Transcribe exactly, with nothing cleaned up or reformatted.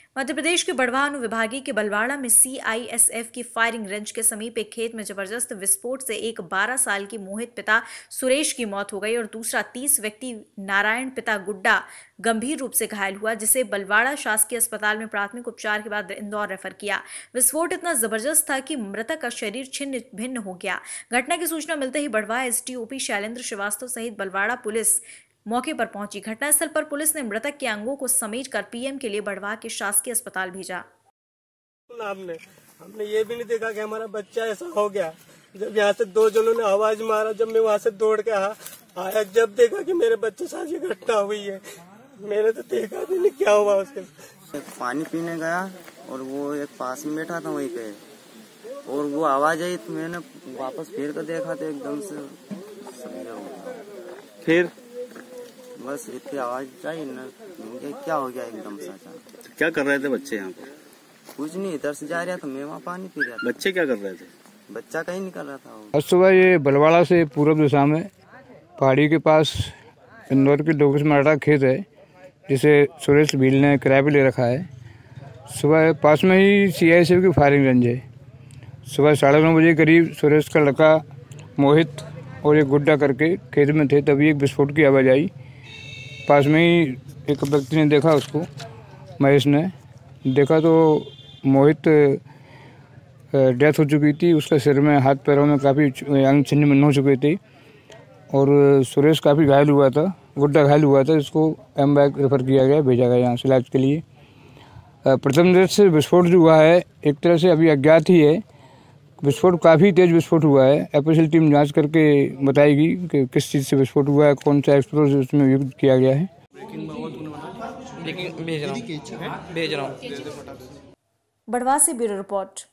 मध्य प्रदेश के बढ़वा अनुविभागीय के बलवाड़ा में सी आई एस एफ की फायरिंग रेंज के समीप एक खेत में जबरदस्त विस्फोट से एक बारह साल की मोहित पिता सुरेश की मौत हो गई और दूसरा तीस व्यक्ति नारायण पिता गुड्डा गंभीर रूप से घायल हुआ, जिसे बलवाड़ा शासकीय अस्पताल में प्राथमिक उपचार के बाद इंदौर रेफर किया। विस्फोट इतना जबरदस्त था कि मृतक का शरीर छिन्न भिन्न हो गया। घटना की सूचना मिलते ही बढ़वा S D O P Shailendra Shrivastava सहित बलवाड़ा पुलिस मौके पर पहुंची। घटनास्थल पर पुलिस ने मृतक के अंगों को समेटकर पीएम के लिए बढ़वा के शासकीय अस्पताल भेजा। हमने हमने ये भी नहीं देखा कि हमारा बच्चा ऐसा हो गया। जब यहाँ से दो जनों ने आवाज मारा, जब मैं वहाँ से दौड़ के आया, जब देखा कि मेरे बच्चे साथ ये घटना हुई है, मैंने तो देखा भी नहीं क्या हुआ उसके। पानी पीने गया और वो एक पास में बैठा था वहीं पे, और वो आवाज आई तो मैंने वापस फिर कर देखा तो एकदम से फिर बस इतनी आवाज आई ना, मुझे क्या हो गया एकदम से अचानक। क्या कर रहे थे बच्चे यहाँ पे? कुछ नहीं, इधर से जा रहा था, मैं वहाँ पानी पी रहा था। बच्चे क्या कर रहे थे? बच्चा कहीं निकल रहा था। आज सुबह ये बलवाड़ा से पूर्व दिशा में पहाड़ी के पास इंदौर की डोगस मराठा खेत है, जिसे सुरेश भील ने किराए पे ले रखा है। सुबह पास में ही सी आई एस एफ की फायरिंग रेंज है। सुबह साढ़े नौ बजे करीब सुरेश का लड़का मोहित और एक गुड्डा करके खेत में थे, तभी एक विस्फोट की आवाज़ आई। पास में ही एक व्यक्ति ने देखा, उसको महेश ने देखा तो मोहित डेथ हो चुकी थी, उसके सिर में हाथ पैरों में काफ़ी अंग छिन्न भिन्न हो चुके थे और सुरेश काफ़ी घायल हुआ था, गुड्डा घायल हुआ था, जिसको एम बैग रेफर किया गया, भेजा गया यहाँ से इलाज के लिए। प्रथम दृष्टि से विस्फोट जो हुआ है एक तरह से अभी अज्ञात ही है। विस्फोट काफ़ी तेज़ विस्फोट हुआ है। एफएसएल टीम जांच करके बताएगी कि किस चीज़ से विस्फोट हुआ है, कौन सा एक्सप्लोजिव उसमें युक्त किया गया है। लेकिन भेज रहा हूँ भेज रहा हूँ बढ़वा से ब्यूरो रिपोर्ट।